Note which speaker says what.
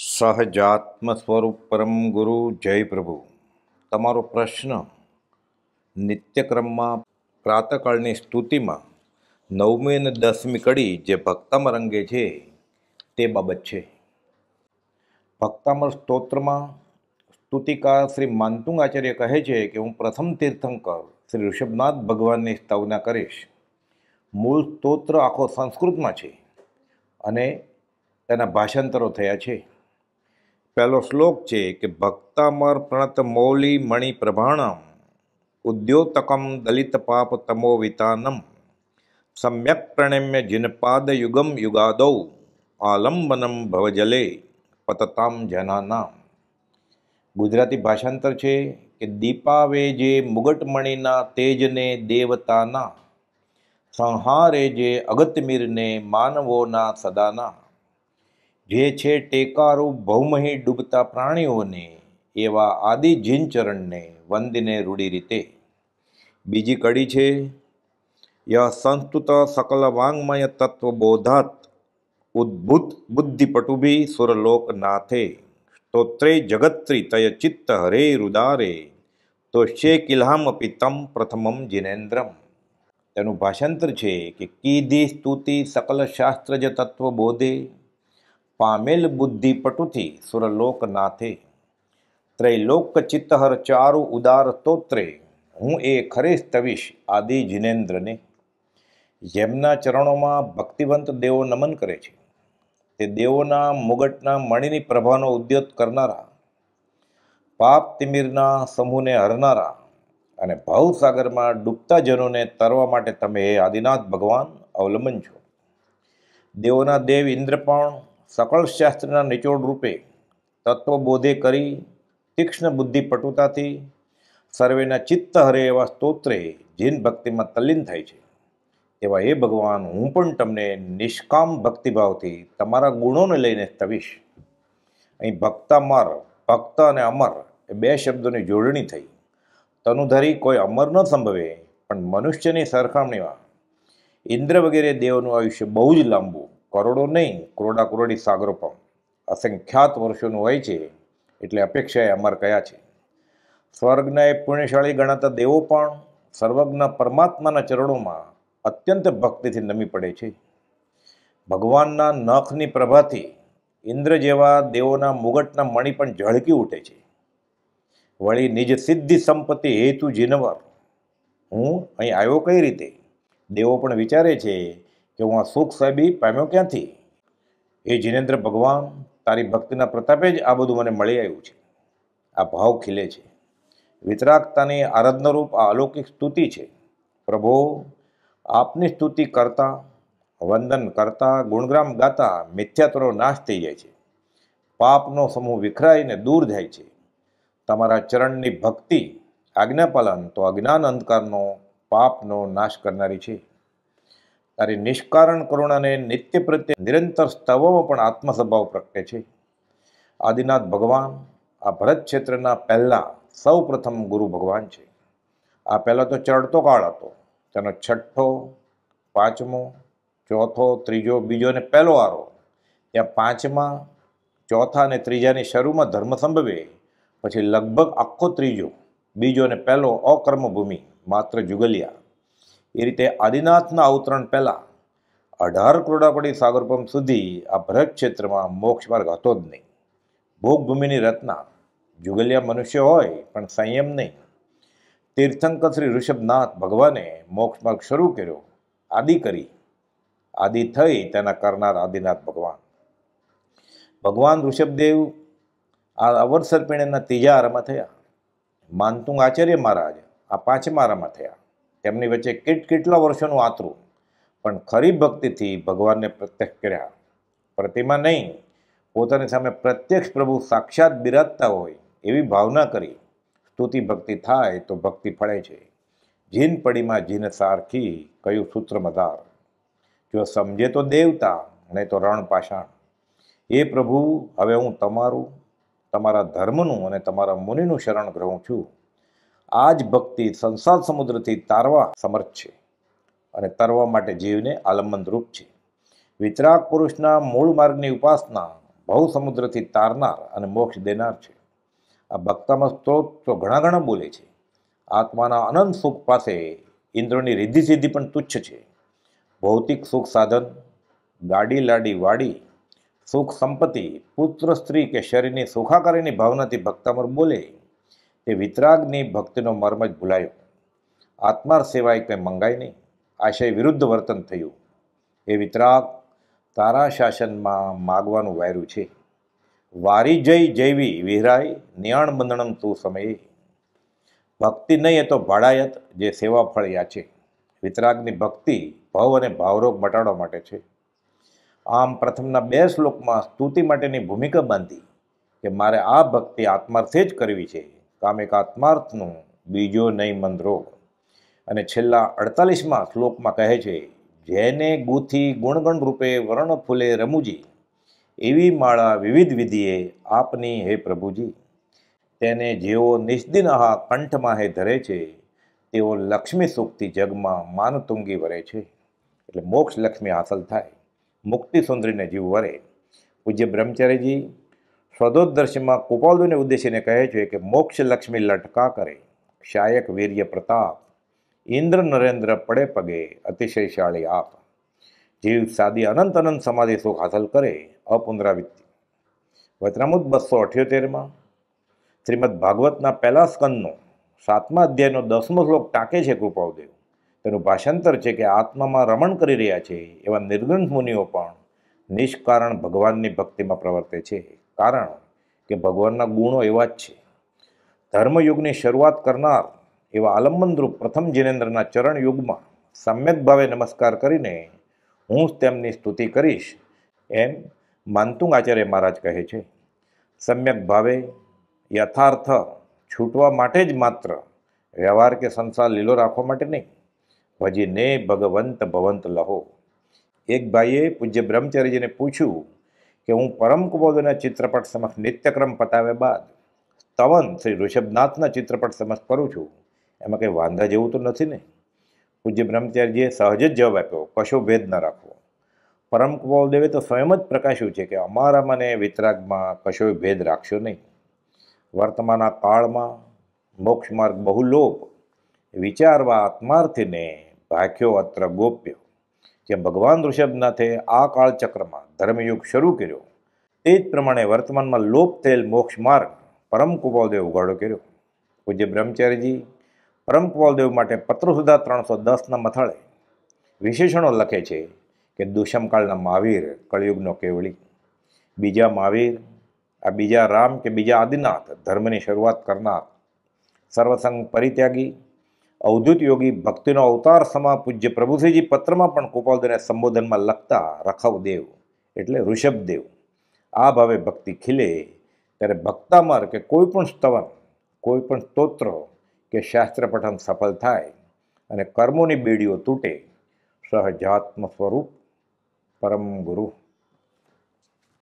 Speaker 1: સહજાત્મ સ્વરૂપ પરમ ગુરુ જય પ્રભુ. તમારો પ્રશ્ન નિત્યક્રમમાં પ્રાતકાળની સ્તુતિમાં 9મી અને 10મી કડી જે ભક્તામર અંગે છે તે બાબત છે. ભક્તામર સ્તોત્રમાં સ્તુતિકાર શ્રી માંતુંગ આચાર્ય કહે છે કે હું પ્રથમ તીર્થંકર શ્રી ઋષભનાથ ભગવાનની સ્તવના કરીશ. મૂળ સ્તોત્ર આખો સંસ્કૃતમાં છે અને તેના ભાષાંતરો થયા છે. પહેલો શ્લોક છે કે ભક્તામર પ્રણત મૌલિ મણિ પ્રભાણમ ઉદ્યોતકમ દલિત પાપ તમો વિતાનમ સમ્યક પ્રણમ્ય જિનપાદ યુગમ યુગાદૌ આલંબનમ ભવજલે પતતામ જનાનામ. ગુજરાતી ભાષાંતર છે કે દીપાવે જે મુગટમણીના તેજને દેવતાના સંહારે જે અગત્યમીરને માનવોના સદાના. જે છે ટેકારૂપ ભૌમહી ડૂબતા પ્રાણીઓને એવા આદિ જીનચરણને વંદીને રૂડી રીતે. બીજી કડી છે ય સંસ્તુત સકલ વાંગમય તત્વબોધાત ઉદ્ભુત બુદ્ધિપટુભી સુરલોકનાથે સ્તોત્રે જગત્રી તય ચિત્ત હરે રુદારે તોષ્યે કિલ્હામપી તમ પ્રથમમ જિનેન્દ્રમ. તેનું ભાષાંતર છે કે કીધી સ્તુતિ સકલ શાસ્ત્રજ તત્વબોધે પામેલ બુદ્ધિ પટુથી સુરલોકનાથે ત્રૈલોક ચિત્તહર ચારુ ઉદાર સ્તોત્રે હું એ ખરે સ્તવીશ આદિ જિનેન્દ્રને. જેમના ચરણોમાં ભક્તિવંત દેવો નમન કરે છે તે દેવોના મુગટના મણિની પ્રભાનો ઉદ્યોત કરનારા, પાપ તિમિરના સમૂહને હરનારા અને ભવસાગરમાં ડૂબતા જનોને તરવા માટે તમે હે આદિનાથ ભગવાન અવલંબન છો. દેવોના દેવ ઇન્દ્ર પણ સકળ શાસ્ત્રના નિચોડ રૂપે તત્વબોધે કરી તીક્ષ્ણ બુદ્ધિ પટુતાથી સર્વેના ચિત્ત હરે એવા સ્તોત્રે જીન ભક્તિમાં તલ્લીન થાય છે. એવા એ ભગવાન હું પણ તમને નિષ્કામ ભક્તિભાવથી તમારા ગુણોને લઈને સ્તવીશ. અહીં ભક્તામર, ભક્ત અને અમર એ બે શબ્દોની જોડણી થઈ. તનુધરી કોઈ અમર ન સંભવે, પણ મનુષ્યની સરખામણીમાં ઇન્દ્ર વગેરે દેવોનું આયુષ્ય બહુ જ લાંબુ, કરોડો નહીં કરોડા કરોડી સાગરો પણ અસંખ્યાત વર્ષોનું હોય છે, એટલે અપેક્ષાએ અમર કયા છે. સ્વર્ગના એ પુણ્યશાળી ગણાતા દેવો પણ સર્વજ્ઞ પરમાત્માના ચરણોમાં અત્યંત ભક્તિથી નમી પડે છે. ભગવાનના નખની પ્રભાથી ઇન્દ્ર જેવા દેવોના મુગટના મણિ પણ ઝળકી ઉઠે છે. વળી નિજ સિદ્ધિ સંપત્તિ હેતુ જીનવર હું અહીં આવ્યો કઈ રીતે? દેવો પણ વિચારે છે કે હું આ સુખ સાહેબી પામ્યો ક્યાંથી? એ જીનેન્દ્ર ભગવાન, તારી ભક્તિના પ્રતાપે જ આ બધું મને મળી આવ્યું છે. આ ભાવ ખીલે છે. વિતરાગતાની આરાધનારૂપ આ અલૌકિક સ્તુતિ છે. પ્રભો, આપની સ્તુતિ કરતા, વંદન કરતા, ગુણગ્રામ ગાતા મિથ્યાત્વનો નાશ થઈ જાય છે. પાપનો સમૂહ વિખરાઈને દૂર જાય છે. તમારા ચરણની ભક્તિ આજ્ઞાપાલન તો અજ્ઞાન અંધકારનો પાપનો નાશ કરનારી છે. તારી નિષ્કારણ કરુણાને નિત્ય પ્રત્યે નિરંતર સ્તવમાં પણ આત્મસ્વભાવ પ્રગટે છે. આદિનાથ ભગવાન આ ભરત ક્ષેત્રના પહેલા સૌ પ્રથમ ગુરુ ભગવાન છે. આ પહેલાં તો ચડતો કાળ હતો. તેનો છઠ્ઠો, પાંચમો, ચોથો, ત્રીજો, બીજો અને પહેલો આરો. ત્યાં પાંચમા, ચોથા અને ત્રીજાની શરૂમાં ધર્મ સંભવે, પછી લગભગ આખો ત્રીજો, બીજો અને પહેલો અકર્મભૂમિ, માત્ર જુગલિયા. એ રીતે આદિનાથના અવતરણ પહેલાં 18 કરોડાપડી સાગરપંપ સુધી આ ભરત ક્ષેત્રમાં મોક્ષ માર્ગ હતો જ નહીં. ભોગભૂમિની રચના, જુગલિયા મનુષ્ય હોય પણ સંયમ નહીં. તીર્થંકર શ્રી ઋષભનાથ ભગવાને મોક્ષ માર્ગ શરૂ કર્યો, આદિ કરી. આદિ થઈ તેના કરનાર આદિનાથ ભગવાન. ભગવાન ઋષભદેવ આ અવરસર્પિણીના ત્રીજા આરામાં થયા. માંતુંગ આચાર્ય મહારાજ આ પાંચમા આરામાં થયા. તેમની વચ્ચે કેટલા વર્ષોનું આતરું, પણ ખરી ભક્તિથી ભગવાનને પ્રત્યક્ષ કર્યા. પ્રતિમા નહીં, પોતાની સામે પ્રત્યક્ષ પ્રભુ સાક્ષાત બિરાજતા હોય એવી ભાવના કરી સ્તુતિ ભક્તિ થાય તો ભક્તિ ફળે છે. જીન પડીમાં જીન સારખી કયું સૂત્ર મધાર. જો સમજે તો દેવતા, નહીં તો રણ પાષાણ. એ પ્રભુ, હવે હું તમારું, તમારા ધર્મનું અને તમારા મુનિનું શરણ ગ્રહું છું. આ જ ભક્તિ સંસાર સમુદ્રથી તારવા સમર્થ છે અને તરવા માટે જીવને આલંબનરૂપ છે. વિતરાગ પુરુષના મૂળ માર્ગની ઉપાસના ભવ સમુદ્રથી તારનાર અને મોક્ષ દેનાર છે. આ ભક્તામૃત સ્ત્રોત તો ઘણા બોલે છે. આત્માના અનંત સુખ પાસે ઇન્દ્રોની રિદ્ધિ સિદ્ધિ પણ તુચ્છ છે. ભૌતિક સુખ સાધન, ગાડી લાડી વાડી, સુખ સંપત્તિ, પુત્ર સ્ત્રી કે શરીરની સુખાકારીની ભાવનાથી ભક્તામૃત બોલે તે વિતરાગની ભક્તિનો મર્મ જ ભૂલાયો. આત્માર સિવાય કંઈ મંગાય નહીં, આશય વિરુદ્ધ વર્તન થયું. એ વિતરાગ, તારા શાસનમાં માગવાનું વાયરું છે. વારી જય જૈવી વિહરાય નિયાણ બંધણમ તું સમયે. ભક્તિ નહીં એ તો ભાડાયત જે સેવા ફળ યાચે. વિતરાગની ભક્તિ ભવ અને ભાવરોગ મટાડવા માટે છે. આમ પ્રથમના 2 શ્લોકમાં સ્તુતિ માટેની ભૂમિકા બાંધી કે મારે આ ભક્તિ આત્માર્થે જ કરવી છે, કામિક આત્માર્થનું, બીજો નહીં મંદરોગ. અને છેલ્લા 48મા શ્લોકમાં કહે છે, જેને ગૂથી ગુણગણ રૂપે વર્ણ ફૂલે રમુજી, એવી માળા વિવિધ વિધિએ આપની હે પ્રભુજી. તેને જેઓ નિષ્દિન આહા કંઠમાં હે ધરે છે, તેઓ લક્ષ્મી સુખથી જગમાં માનતુંગી વરે છે. એટલે મોક્ષ લક્ષ્મી હાંસલ થાય, મુક્તિ સુંદરીને જીવ વરે. પૂજ્ય બ્રહ્મચારીજી સ્વદોદર્શીમાં કૃપાળુને ઉદ્દેશીને કહે છે કે મોક્ષ લક્ષ્મી લટકા કરે, શાયક વીર્ય પ્રતાપ, ઇન્દ્ર નરેન્દ્ર પડે પગે, અતિશયશાળી આપ. જીવ સાદી અનંત સમાધિ સુખ હાંસલ કરે, અપુનરાવૃત્તિ. વચનામૃત 278માં શ્રીમદ ભાગવતના 1લા સ્કંદનો 7મા અધ્યાયનો 10મો શ્લોક ટાંકે છે કૃપાળુદેવ. તેનું ભાષાંતર છે કે આત્મામાં રમણ કરી રહ્યા છે એવા નિર્ગ્રંથ મુનિઓ પણ નિષ્કારણ ભગવાનની ભક્તિમાં પ્રવર્તે છે, કારણ કે ભગવાનના ગુણો એવા જ છે. ધર્મયુગની શરૂઆત કરનાર એવા આલંબનરૂપ પ્રથમ જીનેન્દ્રના ચરણ યુગમાં સમ્યક ભાવે નમસ્કાર કરીને હું તેમની સ્તુતિ કરીશ, એમ માનતુંગ આચાર્ય મહારાજ કહે છે. સમ્યક ભાવે યથાર્થ છૂટવા માટે જ માત્ર, વ્યવહાર કે સંસાર લીલો રાખવા માટે નહીં. ભજીને ભગવંત ભવંત લહો. એક ભાઈએ પૂજ્ય બ્રહ્મચારીજીને પૂછ્યું કે હું પરમ કુબોધના ચિત્રપટ સમક્ષ નિત્યક્રમ પતાવ્યા બાદ સ્તવન શ્રી ઋષભનાથના ચિત્રપટ સમક્ષ કરું છું, એમાં કંઈ વાંધા જેવું તો નથી ને? પૂજ્ય બ્રહ્મચારીજીએ સહજ જ જવાબ આપ્યો, કશો ભેદ ન રાખવો. પરમ કુબોલદેવે તો સ્વયં જ પ્રકાશ્યું છે કે અમારા મને વિતરાગમાં કશોય ભેદ રાખશો નહીં. વર્તમાના કાળમાં મોક્ષ માર્ગ બહુ લોપ વિચારવા આત્માર્થીને ભાખ્યો અત્ર ગોપ્ય. જેમ ભગવાન ઋષભનાથે આ કાળચક્રમાં ધર્મયુગ શરૂ કર્યો, તે જ પ્રમાણે વર્તમાનમાં લોપ થયેલ મોક્ષ માર્ગ પરમ કુબોલદેવ ઉઘાડો કર્યો. પૂજ્ય બ્રહ્મચારીજી પરમ કુબોલદેવ માટે પત્રસુધા 310ના મથાળે વિશેષણો લખે છે કે દુષ્મકાળના મહાવીર, કળિયુગનો કેવળી, બીજા મહાવીર, આ બીજા રામ કે બીજા આદિનાથ, ધર્મની શરૂઆત કરનાર, સર્વસંગ પરિત્યાગી, અવધૂત યોગી, ભક્તિનો અવતાર સમા પૂજ્ય પ્રભુશ્રીજી પત્રમાં પણ કૃપાળુદેવને સંબોધનમાં લખતા રખવદેવ એટલે ઋષભદેવ. આ ભાવે ભક્તિ ખીલે ત્યારે ભક્તામર કે કોઈ પણ સ્તવન, કોઈ પણ સ્તોત્ર કે શાસ્ત્ર પઠન સફળ થાય અને કર્મોની બેડીઓ તૂટે. સહજાત્મ સ્વરૂપ પરમ ગુરુ.